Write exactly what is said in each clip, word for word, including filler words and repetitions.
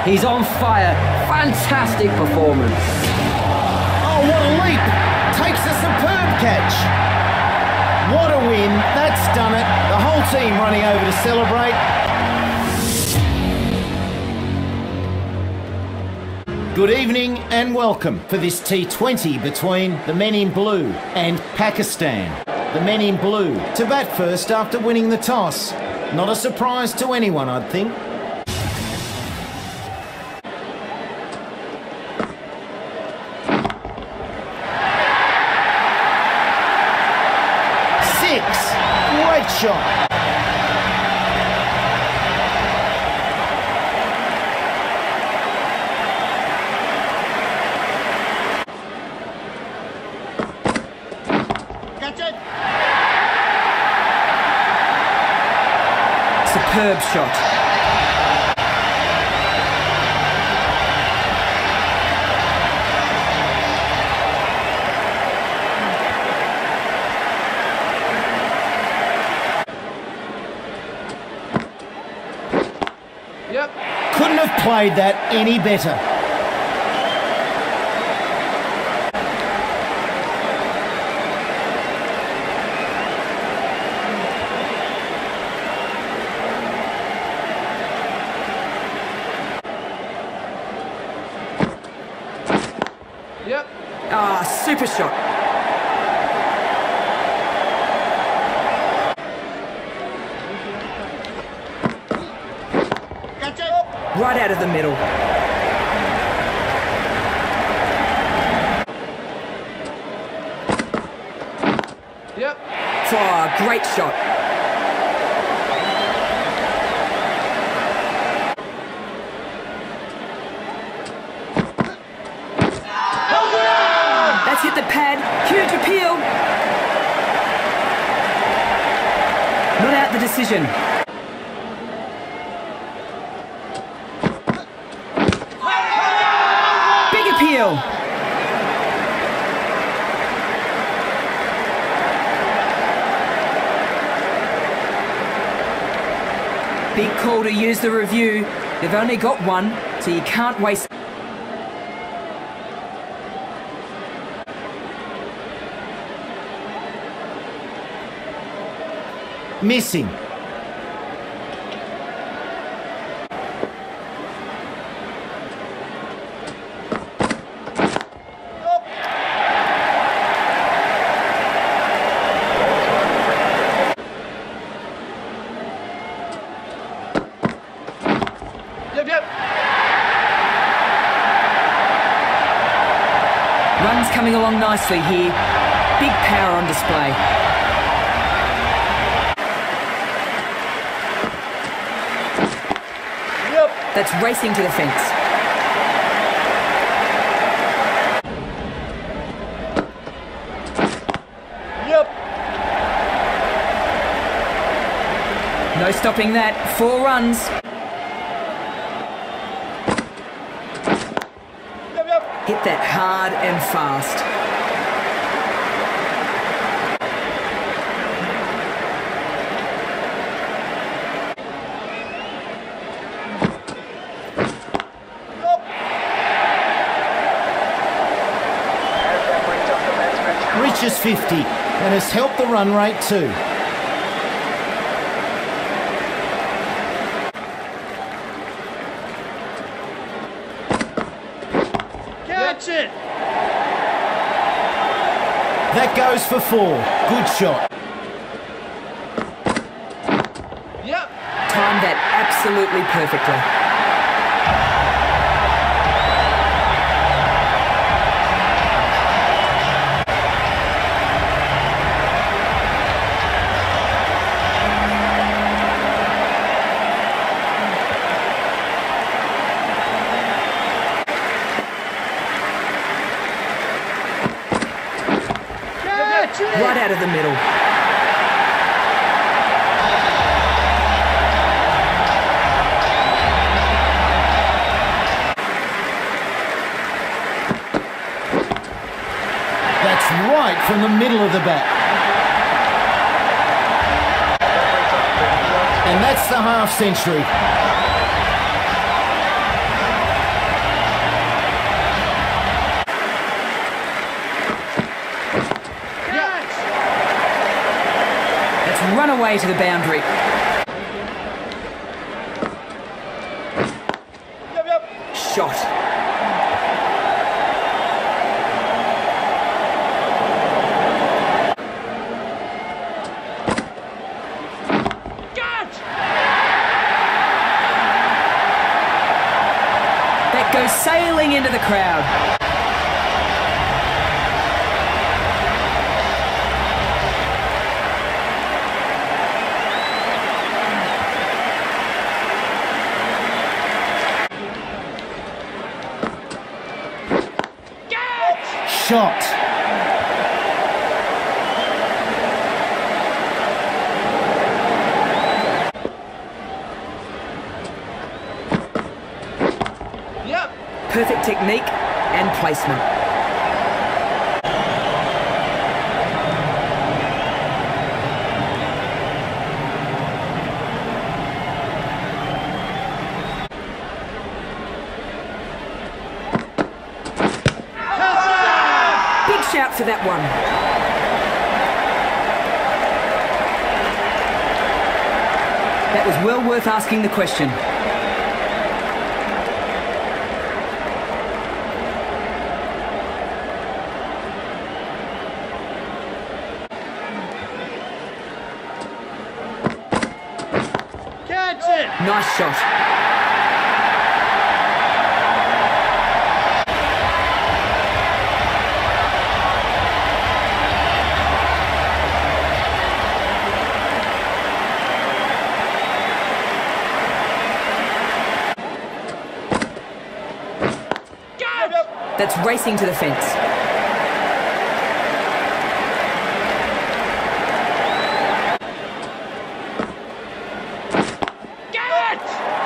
He's on fire. Fantastic performance. Oh, what a leap. Takes a superb catch. What a win. That's done it. The whole team running over to celebrate. Good evening and welcome for this T twenty between the men in blue and Pakistan. The men in blue to bat first after winning the toss. Not a surprise to anyone, I'd think. Six. Great shot. Superb shot. Yep. Couldn't have played that any better. Yep. Ah, super shot. Gotcha. Right out of the middle. Yep. Oh, great shot. Hit the pad, huge appeal. Not out the decision. Big appeal. Big call to use the review. They've only got one, so you can't waste. Missing. Yep, yep. Runs coming along nicely here. Big power on display. That's racing to the fence. Yep. No stopping that. Four runs. Yep, yep. Hit that hard and fast. Reaches fifty and has helped the run rate too. Catch it! That goes for four. Good shot. Yep. Timed that absolutely perfectly. Right out of the middle. That's right from the middle of the bat. And that's the half century. It's run away to the boundary. Yep, yep. Shot. Catch! That goes sailing into the crowd. Shot. Yep. Perfect technique and placement. Big shout for that one. That was well worth asking the question. Catch it! Nice shot. That's racing to the fence. Catch!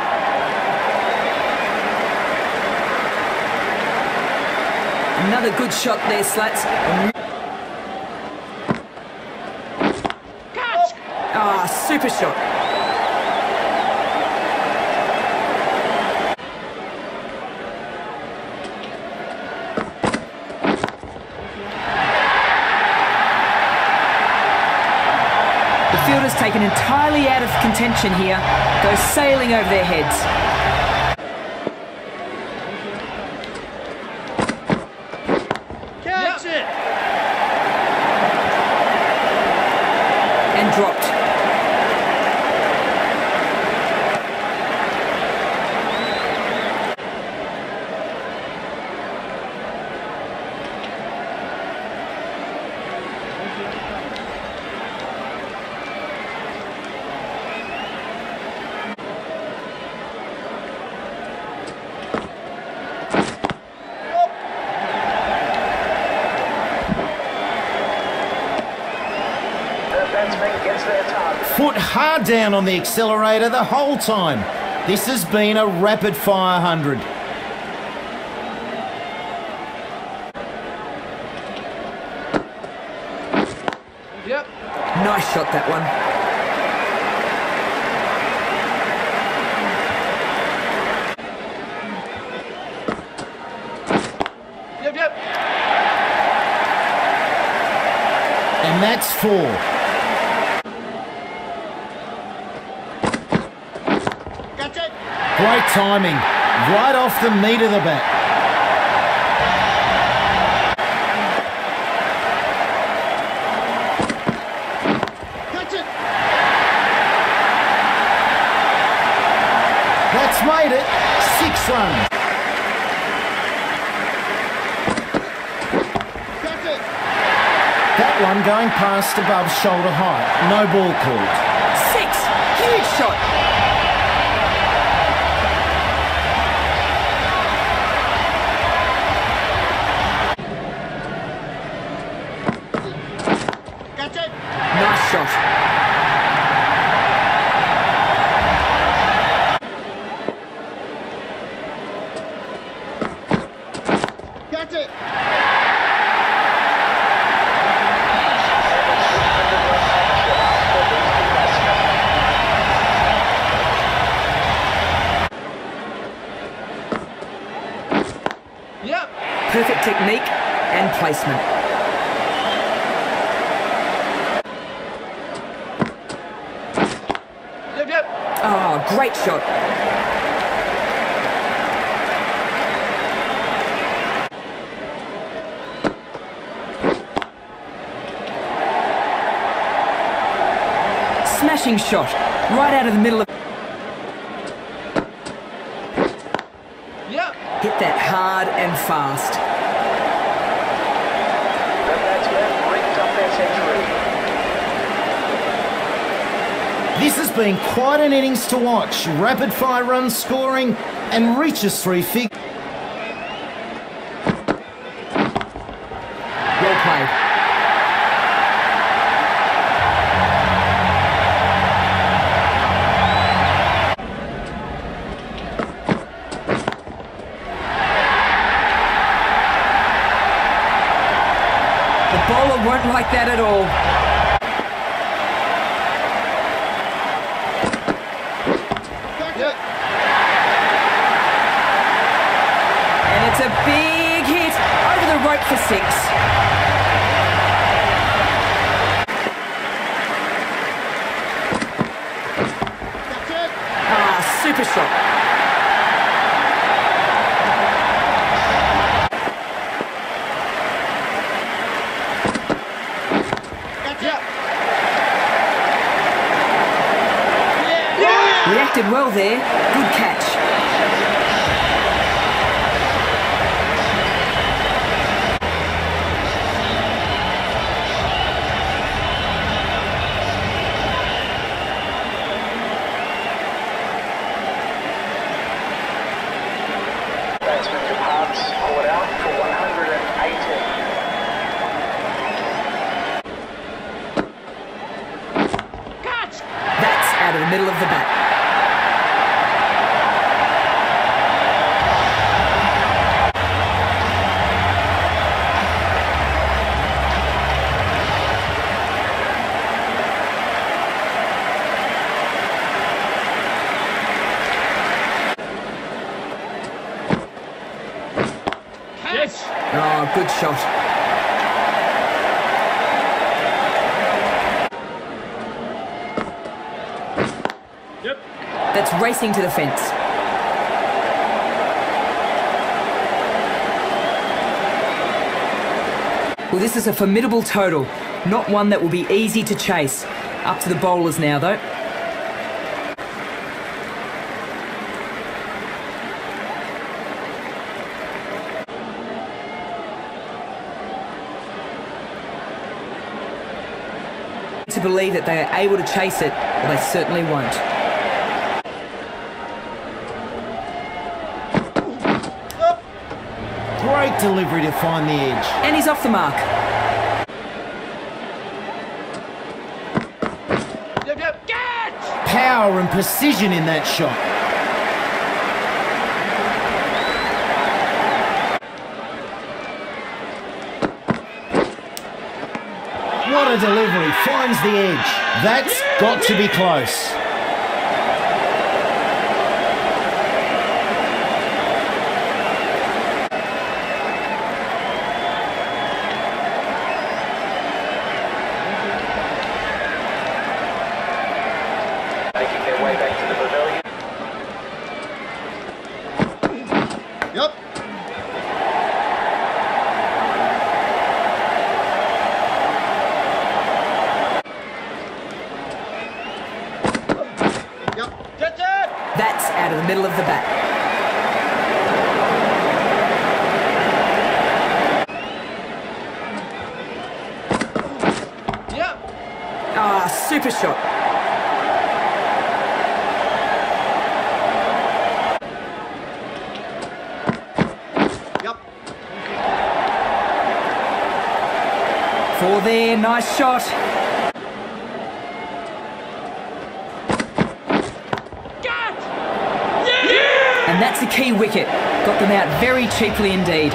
Another good shot there, Slats. Catch! Ah, super shot. The fielder's taken entirely out of contention here. Goes sailing over their heads. Catch it! And dropped. Foot hard down on the accelerator the whole time. This has been a rapid fire hundred. Yep. Nice shot, that one. Yep, yep. And that's four. Great timing, right off the meat of the bat. Catch it! That's made it six runs. Catch it! That one going past above shoulder height. No ball called. Six! Huge shot! Nice shot. Catch it! Yep. Perfect technique and placement. Great shot. Smashing shot. Right out of the middle of... Yep. Hit that hard and fast. The batsman ripped up their century. This has been quite an innings to watch. Rapid fire runs scoring and reaches three figures. Well played. The bowler won't like that at all. Yep. And it's a big hit over the rope for six. That's it. Ah, super shot. That's it. Reacted well there. Good catch. Batsman departs, caught out for one hundred eighteen. Catch. That's out of the middle of the bat. Catch. Oh, good shot. Yep. That's racing to the fence. Well, this is a formidable total. Not one that will be easy to chase. Up to the bowlers now, though. To believe that they are able to chase it, but they certainly won't. Great delivery to find the edge. And he's off the mark. Yep, yep. Catch. Power and precision in that shot. What a delivery, finds the edge. That's got to be close. Making their way back to the pavilion. Yep. Yep. Catch it. That's out of the middle of the bat. Yep. Ah, super shot. Yep. Four there, nice shot. Catch. And that's a key wicket. Got them out very cheaply indeed.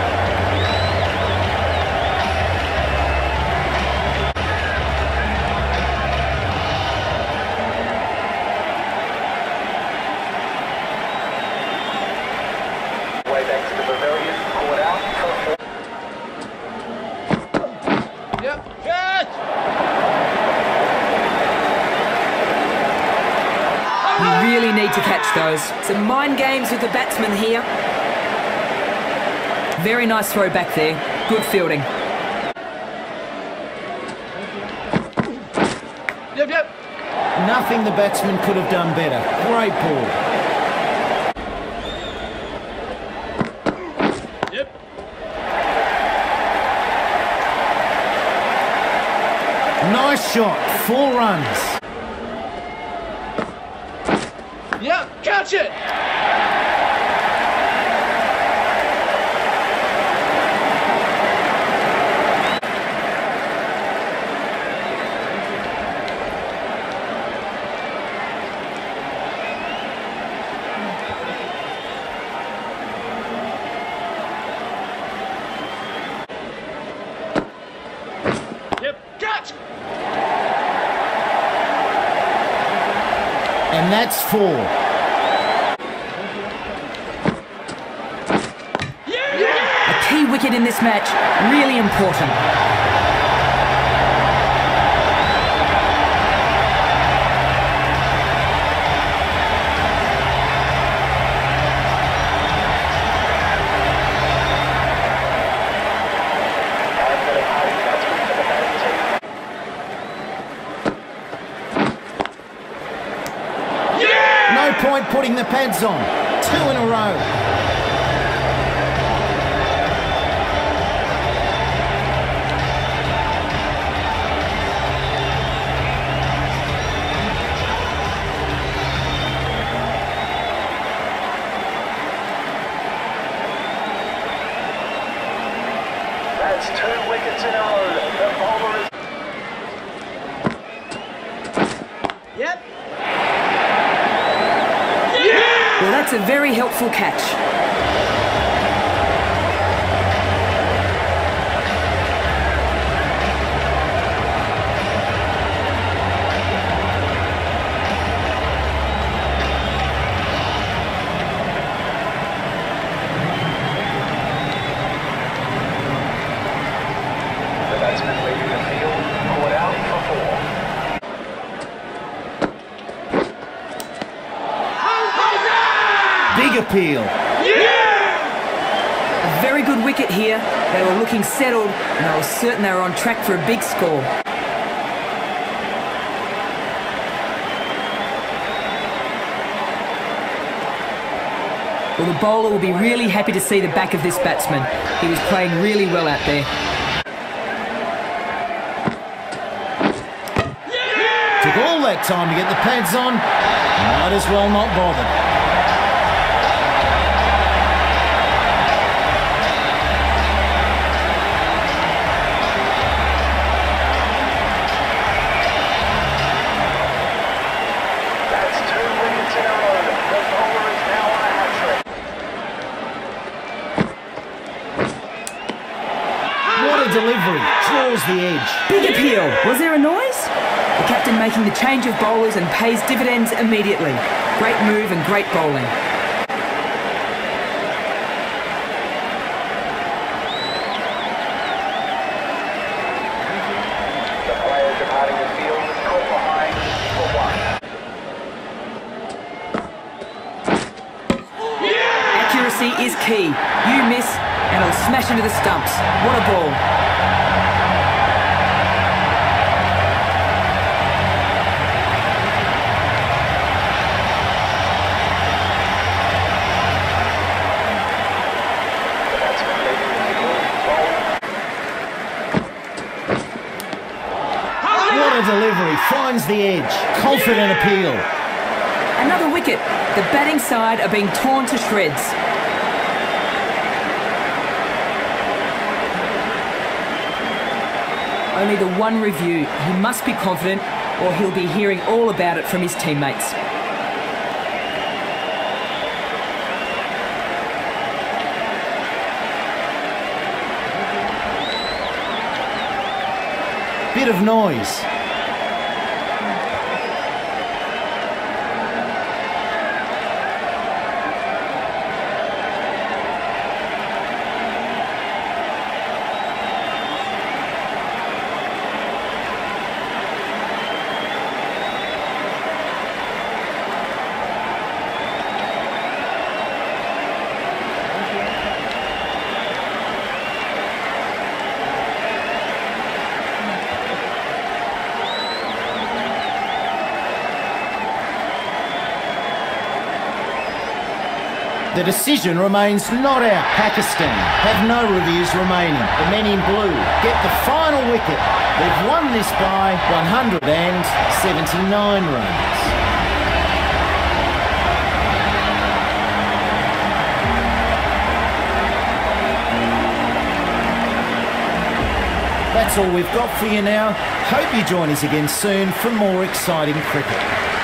Way back to the pavilion, caught out for Yep. Catch. He really really need to catch those. Some mind games with the batsman here. Very nice throw back there. Good fielding. Yep, yep. Nothing the batsman could have done better. Great ball. Yep. Nice shot. Four runs. Yep, catch it! Yep, catch! And that's four. A key wicket in this match. Really important. No point putting the pads on. Two in a row. That's two wickets in a row. The bowler is... Yep. Well, that's a very helpful catch. The batsman leaving the field, caught out for four. Big appeal. A very good wicket here. They were looking settled and I was certain they were on track for a big score. Well, the bowler will be really happy to see the back of this batsman. He was playing really well out there. Took all that time to get the pads on. Might as well not bother. That's two wickets in a row. The bowler is now on a hat-trick. What a delivery. Draws the edge. Big appeal. Was there a noise? The captain making the change of bowlers and pays dividends immediately. Great move and great bowling. The player departing the field is caught behind for one. Accuracy is key. You miss and it'll smash into the stumps. What a ball. The batsman leaving the field, bowled. What a delivery. Finds the edge. Confident appeal. Another wicket. The batting side are being torn to shreds. Only the one review. He must be confident or he'll be hearing all about it from his teammates. Bit of noise. The decision remains not out. Pakistan have no reviews remaining. The men in blue get the final wicket. They've won this by one hundred seventy-nine runs. That's all we've got for you now. Hope you join us again soon for more exciting cricket.